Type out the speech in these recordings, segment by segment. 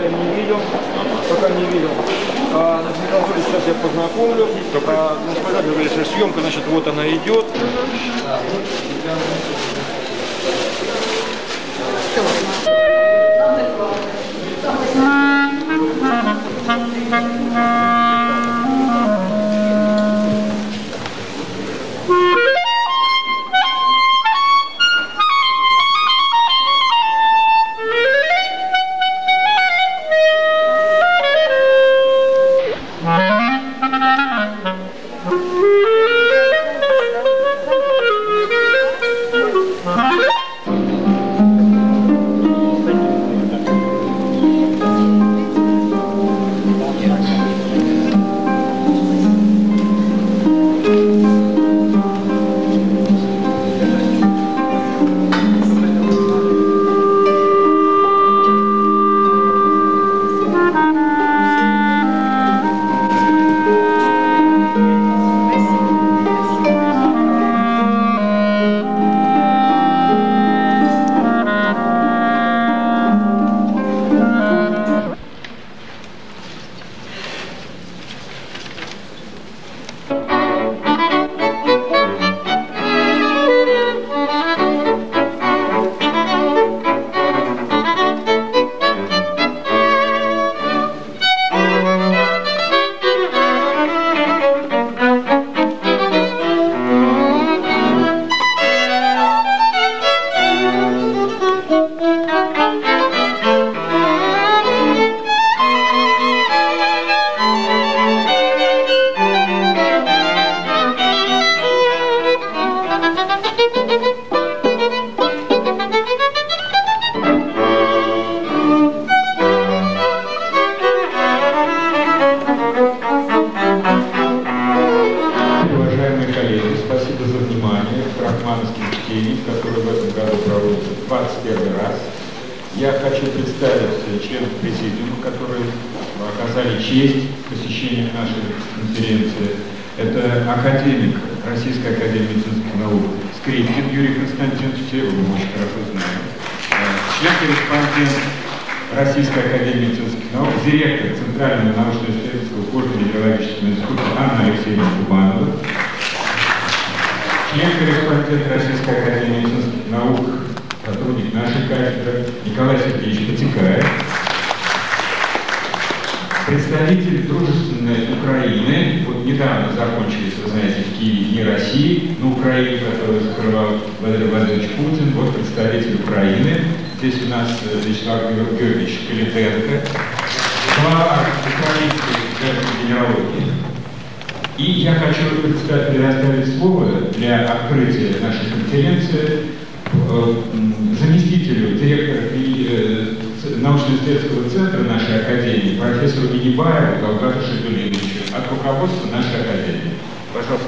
не видел. Пока не видел. Значит, Анатолий, сейчас я познакомлю. Господа говорили, что съемка, значит, вот она идет. Я хочу представить членов президиума, которые оказали честь посещения нашей конференции. Это академик Российской академии медицинских наук Скрипкин Юрий Константинович, все его мы очень хорошо знаем. Член-корреспондент Российской академии медицинских наук, директор Центрального научно-исследовательского кожно-венерологического института Анна Алексеевна Кубанова, член-корреспондент Российской академии медицинских наук, сотрудник нашей кафедры Николай Сергеевич Потекаев, представитель дружественной Украины, вот недавно закончились, вы знаете, в Киеве Дни России, на Украине, который закрывал Владимир Владимирович Путин, вот представитель Украины, здесь у нас Вячеслав Георгиевич Калитенко, глава украинской генералогии. И я хочу предоставить слово для открытия нашей конференции заместителю директора научно-исследовательского центра нашей академии, профессору Минибаеву Галгату Шайдулиновичу от руководства нашей академии. Пожалуйста.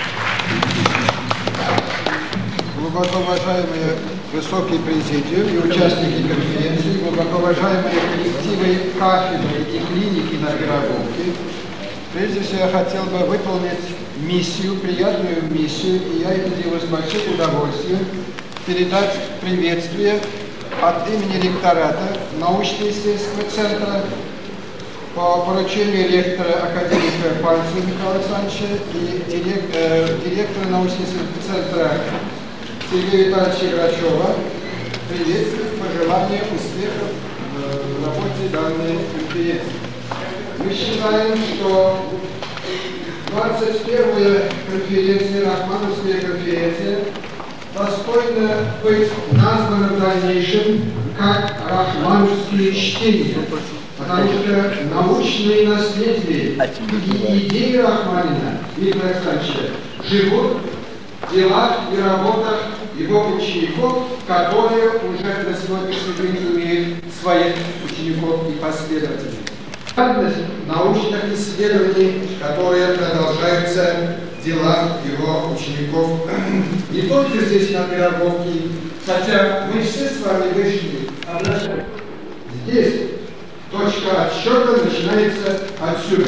Глубоко уважаемые высокие президиум и участники конференции, глубоко уважаемые коллективы кафедры и клиники на Пироговке, прежде всего я хотел бы выполнить миссию, приятную миссию, и я это делаю с большим удовольствием, передать приветствие от имени ректората научно-исследовательского центра по поручению ректора академика Пальцева Михаила Александровича и директора научно-исследовательского центра Сергея Витальевича Грачева. Приветствую, пожелания успехов в работе данной конференции. Мы считаем, что 21-я конференция, Рахмановская конференция, достойно быть названо в дальнейшем как рахмановские чтения, потому что научные наследия и идеи Рахманина Виктора Александровича живут в делах и работах его учеников, которые уже на сегодняшний день имеют своих учеников и последователей. Научных исследований, которые продолжаются в делах его учеников не только здесь на Пироговке, хотя мы все с вами вышли, а здесь точка отсчета начинается отсюда.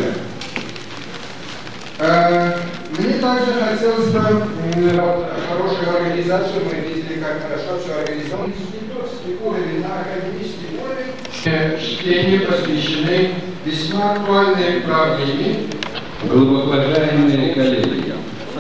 Мне также хотелось бы хорошую организацию, мы видели видели, как хорошо все организовано. Институтский уровень на академический уровень. Чтения посвящены весьма актуальной проблеме. Глубокоуважаемые коллеги,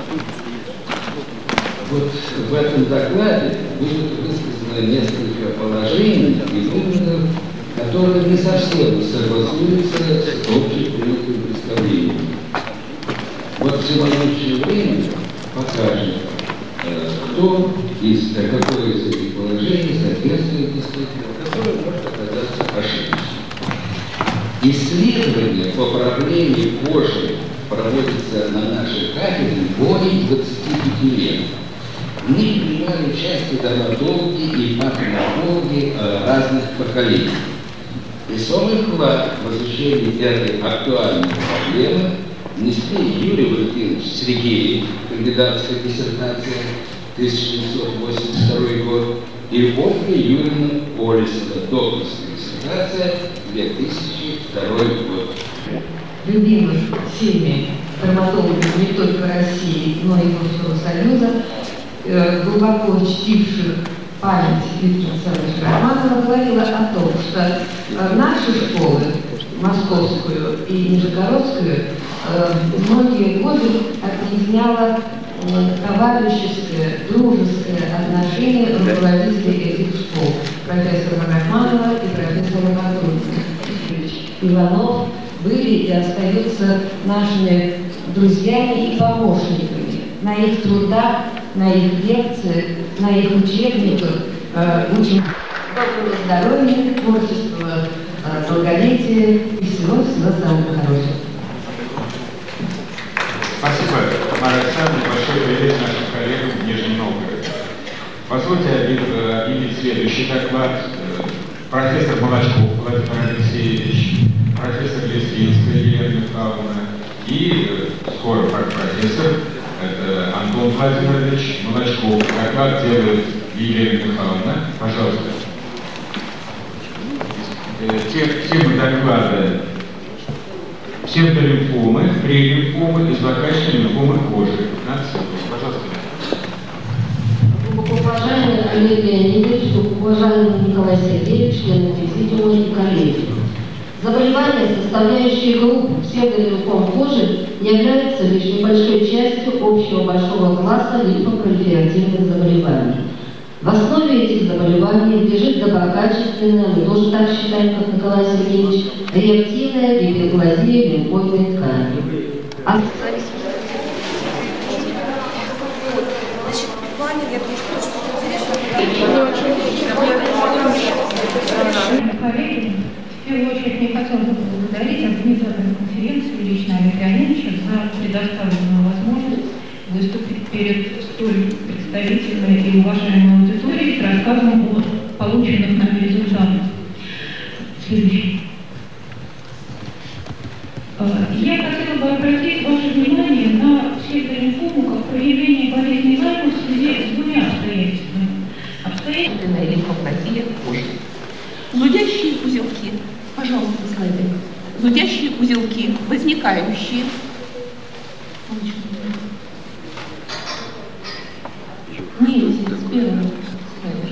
вот в этом докладе будет высказано несколько положений и выводов, которые не совсем согласуются с общепринятым представлением. Вот следующее время покажет, какое из этих положений соответствует действительно, которое может оказаться ошибочным. Исследования по проблеме кожи проводятся на нашей кафедре более 25 лет. В них принимали участие дерматологи и патоморфологи разных поколений. Весомый вклад в изучение этой актуальной проблемы внесли Юрий Валентинович Сергеев, кандидатская диссертация, 1982 год, и Ольга Юрьевна Олесова, докторская диссертация, 2002 год. Любимых всеми дерматологами не только России, но и Русского Союза, глубоко чтивших память Виктора Александровича Романова, говорила о том, что наши школы, московскую и нижегородскую, многие годы объединяло товарищеское, дружеское отношение руководителей этих школ, профессора Рахманова и профессора Батурина. Иванов были и остаются нашими друзьями и помощниками. На их трудах, на их лекциях, на их учебниках учим доброго здоровья, творчества, долголетия и всего-всего самого хорошего. Спасибо, Мария Александровна. Большой привет нашим коллегам в Нижнем Новгороде. Позвольте объявить следующий доклад. Профессор Молочков Владимир Алексеевич, профессор Лесвинская Елена Михайловна и скоро профессор Антон Владимирович Молочков. Доклад делает Елена Михайловна. Пожалуйста. Тема доклада: псевдолимфомы, прелимфомы и злокачественные лимфомы кожи. 15 секунд. Пожалуйста. Уважаемый Олег Леонидович, уважаемый Николай Сергеевич, члены президиума и коллеги. Заболевания, составляющие группу псевдолимфом кожи, являются лишь небольшой частью общего большого класса лимфопролиферативных заболеваний. В основе этих заболеваний лежит доброкачественная, мы тоже так считаем, как Николай Сергеевич, реактивная гиперплазия лимфоидной ткани. Коллеги, в первую очередь мне хотелось бы поблагодарить организаторов конференции лично Олега Леонидовича за предоставленную возможность выступить перед столь представительной и уважаемой аудиторией с рассказом о полученных нами результатах. Следующий. Я хотела бы обратить ваше внимание на псевдолимфому как проявление болезни Лайма в связи с двумя обстоятельствами. Обстоятельная лимфоплазия кожи. Зудящие узелки, пожалуйста, слайды. Зудящие узелки, возникающие. Нет, с первого слайда.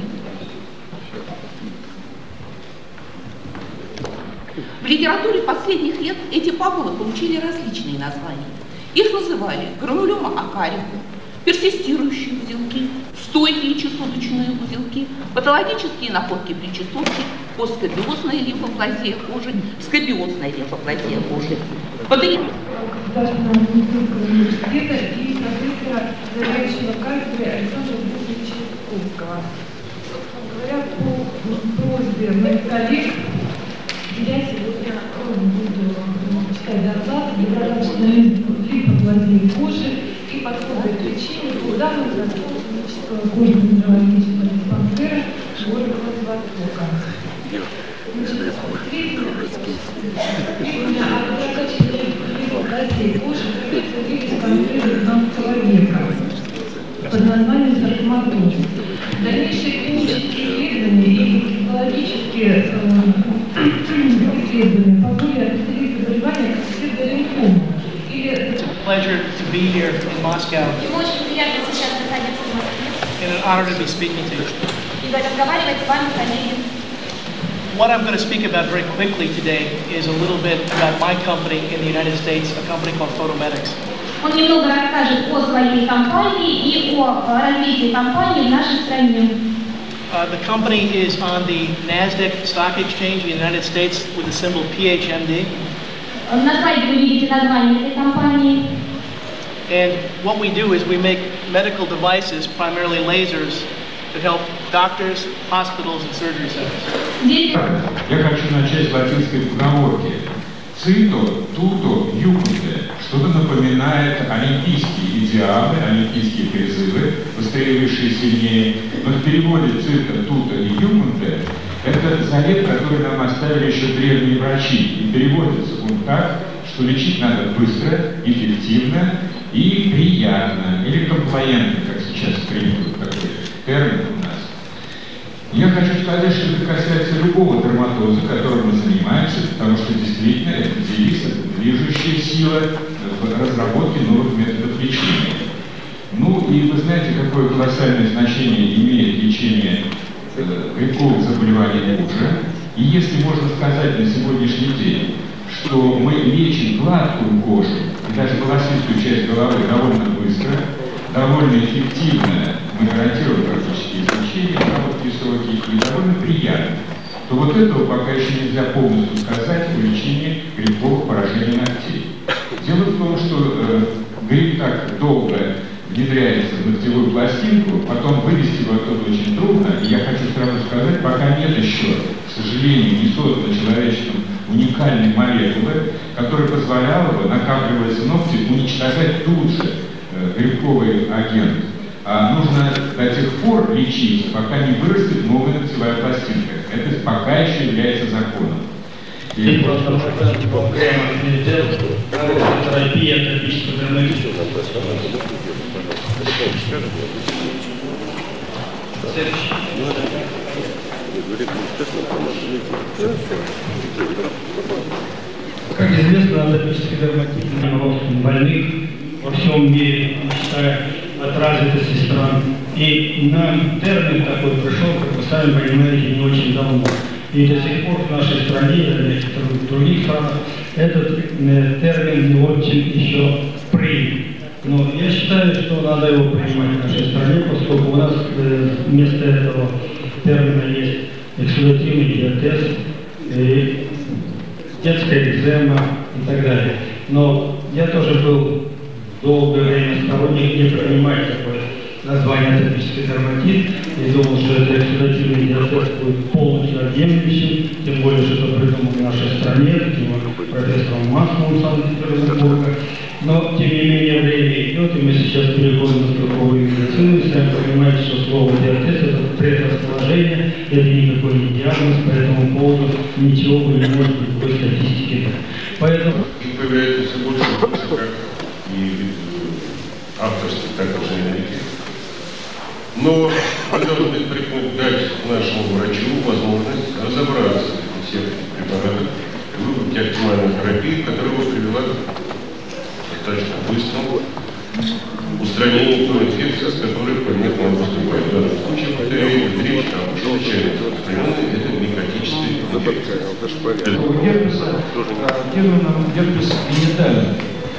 В литературе последних лет эти папулы получили различные названия. Их называли гранулема акарика, персистирующие узелки, стойкие чесоточные узелки, патологические находки при чесотке, постскабиозная лимфоплазия кожи, скабиозная лимфоплазия кожи. Государственного медицинского университета и профессора заведующего кафедры Александра Дмитриевича Ковского. Собственно говоря, по просьбе моих коллег я сегодня буду читать доклад «Доброкачественная лимфоплазия кожи и подходы к лечению по данным Московского кожно-венерологического диспансера города Владивостока». Именно о доброкачественной лимфоплазии кожи говорится в конкретно 19 века под названием саркоматоз. Дальнейшие клинические исследования и гистологические исследования позволили определить заболевание как псевдолимфому. Pleasure to be here in Moscow. Ему очень приятно сейчас находиться в Москве. and an honor to be speaking to you. И разговаривать с вами, коллеги. What I'm going to speak about very quickly today is a little bit about my company in the United States, a company called Photomedics. Он немного расскажет о своей компании и о развитии компании в нашей стране. The company is on the NASDAQ stock exchange in the United States with the symbol PHMD. На слайде вы видите название этой компании. And what we do is we make medical devices, primarily lasers, that help doctors, hospitals, and surgery centers. Я хочу начать с латинской поговорки. Цито, туто, юкунте. Что-то напоминает олимпийские идеалы, олимпийские призывы, выстреливающие сильнее. Но в переводе цито, туто и юкунте это завет, который нам оставили еще древние врачи. И переводится он так, что лечить надо быстро, эффективно и приятно. Или комплаентно, как сейчас принято такой термин у нас. Я хочу сказать, что это касается любого дерматоза, которым мы занимаемся, потому что действительно это девиз, это движущая сила в разработке новых методов лечения. Ну и вы знаете, какое колоссальное значение имеет лечение грибковых заболеваний кожи. И если можно сказать на сегодняшний день, что мы лечим гладкую кожу и даже волосистую часть головы довольно быстро, довольно эффективно, мы гарантируем практически излечение, короткие сроки и довольно приятно, то вот этого пока еще нельзя полностью сказать о лечении грибковых поражений ногтей. Дело в том, что гриб так долго внедряется в ногтевую пластинку, потом вывести его оттуда очень трудно, и я хочу сразу сказать, пока нет еще, к сожалению, не создано человечеством уникальной молекулы, которая позволяла бы, накапливаясь в ногти, уничтожать тут же грибковый агент. А нужно до тех пор лечиться, пока не вырастет новая ногтевая пластинка. Это пока еще является законом. И просто терапия тропического дерматита. Как известно, атопический дерматит больных во всем мире, считая от развитости стран. И нам термин такой пришел, как вы сами понимаете, не очень давно. И до сих пор в нашей стране или в других странах этот термин не очень еще принят. Но я считаю, что надо его принимать в нашей стране, поскольку у нас вместо этого термина есть эксудативный диатез, детская экзема и так далее. Но я тоже был долгое время сторонник не принимать такое название атопический дерматит и думал, что это эксудативный диатез будет полностью объемлющим, тем более, что это придумано в нашей стране, таким профессором Масловым Санкт-Петербурга. Но, тем не менее, время идет, и мы сейчас переходим на строковую медицину, и сами понимаете, что слово диатез – это предрасположение, это никакой не диагноз, по этому поводу ничего вы не можете никакой статистики дать. Поэтому... Появляется все больше вопросов, как и авторских, так и женерики. Но мы должны дать нашему врачу возможность разобраться в всех препаратах и выбрать оптимальную терапию, которая его привела к достаточно быстрому устранению той инфекции, с которой предмет нам поступает. В данном случае, повторяю, речь о чрезвычайно распространенной, это микотической инфекции. Термином герпес генитальный.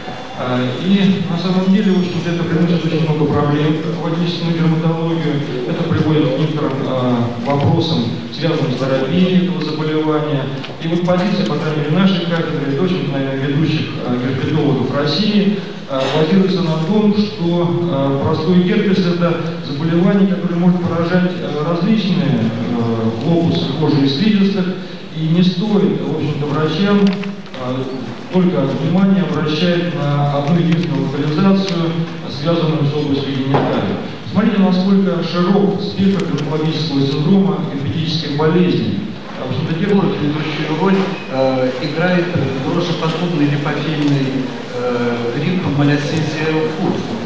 И на самом деле, в общем-то, это приносит очень много проблем в отечественную дерматологию. Это приводит к некоторым вопросам, связанным с терапией этого заболевания. И вот позиция, по крайней мере, нашей кафедры, и очень, наверное, ведущих герпетологов России, базируется на том, что простой герпес – это заболевание, которое может поражать различные лопусы кожи и слизистых, и не стоит, в общем-то, врачам только внимание обращает на одну единственную локализацию, связанную с областью гениталий. Смотрите, насколько широк спектр дерматологического синдрома герпетических болезней. Ведущую роль играет дрожжеподобный липофильный грипп Малярсезия фурфу.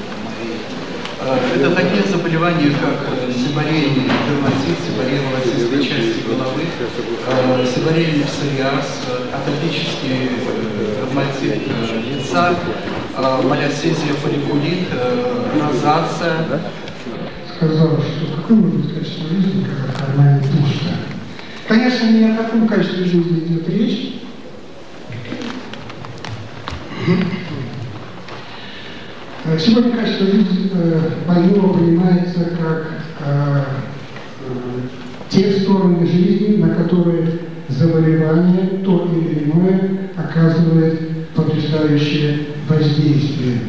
Это такие заболевания, как сибарейный дерматит, сибарейный волосистой части головы, сибарейный псориаз, атопический дерматит лица, малярсезия фолликулит, розация. сказал, что какое может быть качество жизни, когда в кармане пусто. Конечно, не о таком качестве жизни идет речь. Сегодня качество жизни больного понимается как те стороны жизни, на которые заболевание то или иное оказывает потрясающее воздействие.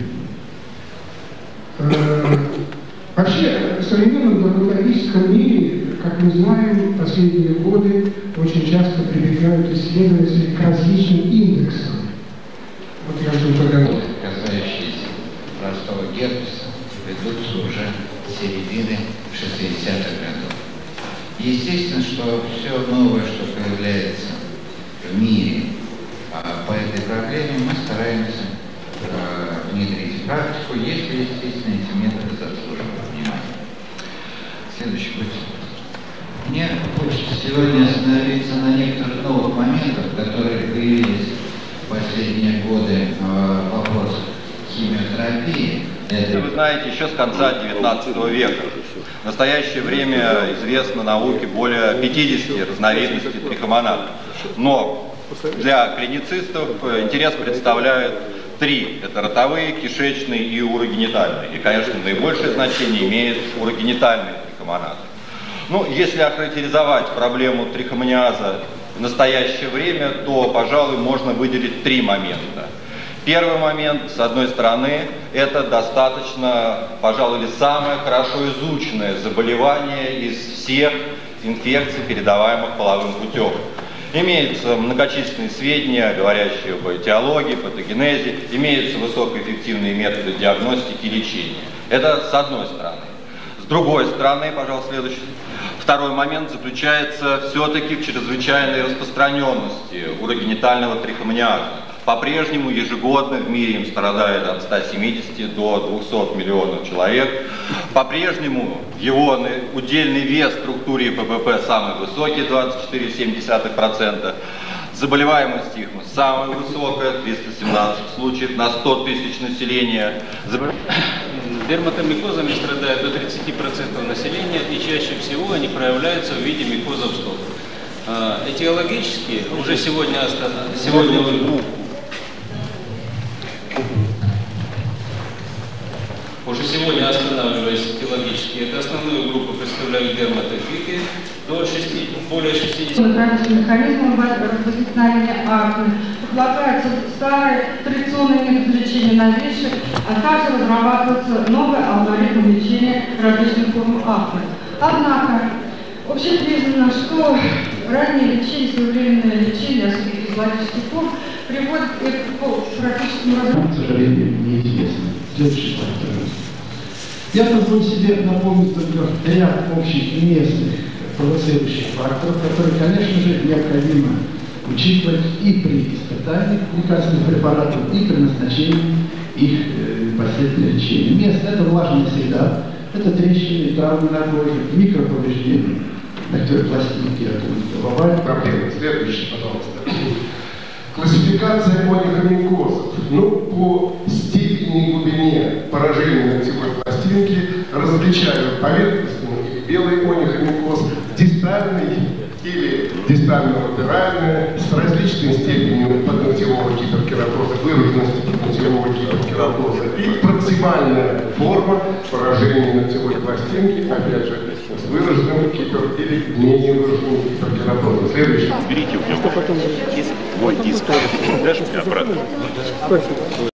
Вообще, в современном благотворительском мире, как мы знаем, в последние годы очень часто прибегают исследователи к различным индексам. Вот я жду программу. Касающиеся простого герпеса, ведутся уже с середины 60-х годов. Естественно, что все новое, что появляется в мире по этой проблеме, мы стараемся внедрить в практику, если, естественно, эти методы заслуживают внимания. Следующий путь. Мне хочется сегодня остановиться на некоторых новых моментах, которые появились в последние годы в вопросах химиотерапии. Вы знаете, еще с конца 19 века. В настоящее время известно науке более 50 разновидностей трихомонад. Но для клиницистов интерес представляют три. Это ротовые, кишечные и урогенитальные. И, конечно, наибольшее значение имеет урогенитальные трихомонады. Ну, если охарактеризовать проблему трихомониаза в настоящее время, то, пожалуй, можно выделить три момента. Первый момент, с одной стороны, это достаточно, пожалуй, самое хорошо изученное заболевание из всех инфекций, передаваемых половым путем. Имеются многочисленные сведения, говорящие об этиологии, патогенезе, имеются высокоэффективные методы диагностики и лечения. Это с одной стороны. С другой стороны, пожалуйста, следующий. Второй момент заключается все-таки в чрезвычайной распространенности урогенитального трихомониаза. По-прежнему ежегодно в мире им страдает от 170 до 200 миллионов человек. По-прежнему его удельный вес в структуре ППП самый высокий, 24,7%. Заболеваемость их самая высокая, 317 случаев на 100 тысяч населения. Дерматомикозами страдает до 30% населения, и чаще всего они проявляются в виде микозов стоп. Этиологически уже сегодня останавливаясь этиологически, это основную группу представляют дерматофиты, более 60%. Механизмом возникновения акне предлагается старый традиционный метод лечения новейший, а также разрабатывается новый алгоритм лечения различных форм акне. Однако, общепризнано, что раннее лечение, своевременное лечение, особенно физиологических форм, приводит к практическому развитию. К сожалению, неизвестно. Следующий слайд. Я позволю себе напомнить только ряд общих местных провоцирующих факторов, которые, конечно же, необходимо учитывать и при испытании лекарственных препаратов, и при назначении их последствия лечения. Место – это влажная среда, это трещины, травмы на коже, микроповреждения, на которой пластинки, бывают проблемы. Следующий, пожалуйста. Классификация онихомикозов. Ну, по степени и глубине поражения ногтевой пластинки различают поверхностный или белый онихомикоз, дистальный или дистально-латеральный, с различной степенью подногтевого гиперкератоза, выраженности подногтевого гиперкератоза, и проксимальная форма поражения ногтевой пластинки, опять же, с выраженным или менее выраженным гиперкератозом. Следующий. Берите у него диск, диск, дальше у меня обратно.